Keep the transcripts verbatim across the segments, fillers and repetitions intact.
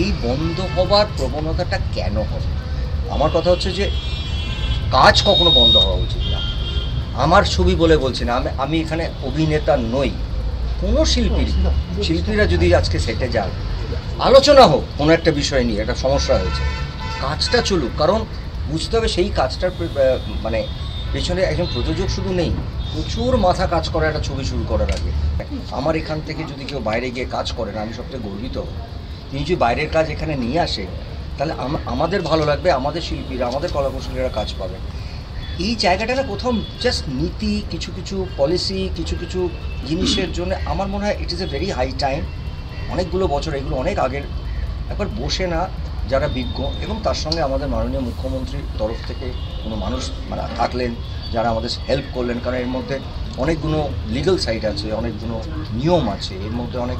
এই বন্ধ হবার প্রবণতাটা কেন হবে? আমার কথা হচ্ছে যে কাজ কখনো বন্ধ হওয়া উচিত না। আমার ছবি বলে বলছি না, আমি আমি এখানে অভিনেতা নই। কোনো শিল্পী শিল্পীরা যদি আজকে সেটে যান, আলোচনা হোক কোনো একটা বিষয় নিয়ে, একটা সমস্যা হয়েছে, কাজটা চলুক। কারণ বুঝতে হবে সেই কাজটার মানে পেছনে একজন প্রযোজক শুধু নেই, প্রচুর মাথা কাজ করে একটা ছবি শুরু করার আগে। আমার এখান থেকে যদি কেউ বাইরে গিয়ে কাজ করেন, আমি সবথেকে গর্বিত। তিনি যদি বাইরের কাজ এখানে নিয়ে আসে, তাহলে আমাদের ভালো লাগবে, আমাদের শিল্পীরা, আমাদের কলাকুশলীরা কাজ পাবে। এই জায়গাটা না কোথাও জাস্ট নীতি, কিছু কিছু পলিসি, কিছু কিছু জিনিসের জন্য আমার মনে হয় it is a very high time, অনেকগুলো বছর, এগুলো অনেক আগের, একবার বসে না যারা বিজ্ঞ এবং তার সঙ্গে আমাদের মাননীয় মুখ্যমন্ত্রীর তরফ থেকে কোনো মানুষ মানে থাকলেন যারা আমাদের হেল্প করলেন। কারণ এর মধ্যে অনেকগুলো লিগাল সাইড আছে, অনেকগুলো নিয়ম আছে, এর মধ্যে অনেক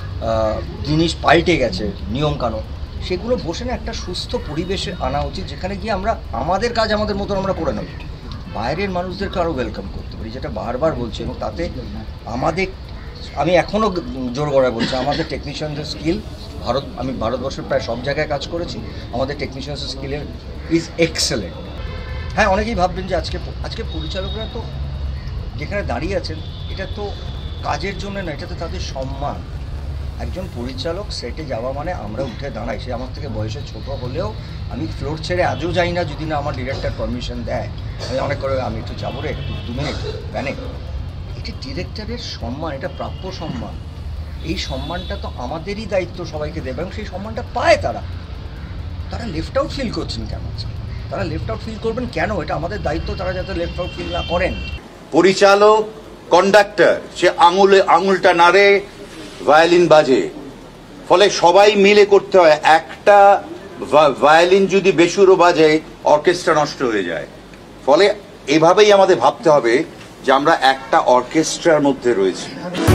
জিনিস পাল্টে গেছে নিয়মকানুন, সেগুলো বসে না একটা সুস্থ পরিবেশে আনা উচিত, যেখানে গিয়ে আমরা আমাদের কাজ আমাদের মতন আমরা করে নেব, বাইরের মানুষদেরকে আরও ওয়েলকাম করতে পারি, যেটা বারবার বলছি। এবং তাতে আমাদের, আমি এখনও জোর গলায় বলছি, আমাদের টেকনিশিয়ানদের স্কিল, ভারত আমি ভারতবর্ষের প্রায় সব জায়গায় কাজ করেছি, আমাদের টেকনিশিয়ানদের স্কিলের ইজ এক্সেলেন্ট। হ্যাঁ, অনেকেই ভাববেন যে আজকে আজকে পরিচালকরা তো যেখানে দাঁড়িয়ে আছেন, এটা তো কাজের জন্য না, এটা তো তাদের সম্মান। একজন পরিচালক সেটে যাওয়া মানে আমরা উঠে দাঁড়াই, সে আমার থেকে বয়সে ছোট হলেও আমি ফ্লোর ছেড়ে আজও যাই না যদি না আমার ডিরেক্টর পারমিশন দেয়। আমি অনেক করে আমি একটু যাবো রে, একটু দু মিনিট প্যানে। এটা ডিরেক্টরের সম্মান, এটা প্রাপ্য সম্মান। এই সম্মানটা তো আমাদেরই দায়িত্ব সবাইকে দেবে, এবং সেই সম্মানটা পায় তারা। তারা লেফট আউট ফিল করছেন কেন? তারা লেফট আউট ফিল করবেন কেন? এটা আমাদের দায়িত্ব, তারা যাতে লেফট আউট ফিল না করেন। পরিচালক, কন্ডাক্টর, সে আঙুলে আঙুলটা নাড়ে, ভায়োলিন বাজে, ফলে সবাই মিলে করতে হয়। একটা ভায়োলিন যদি বেসুরো বাজে, অর্কেস্ট্রা নষ্ট হয়ে যায়। ফলে এভাবেই আমাদের ভাবতে হবে যে আমরা একটা অর্কেস্ট্রার মধ্যে রয়েছি।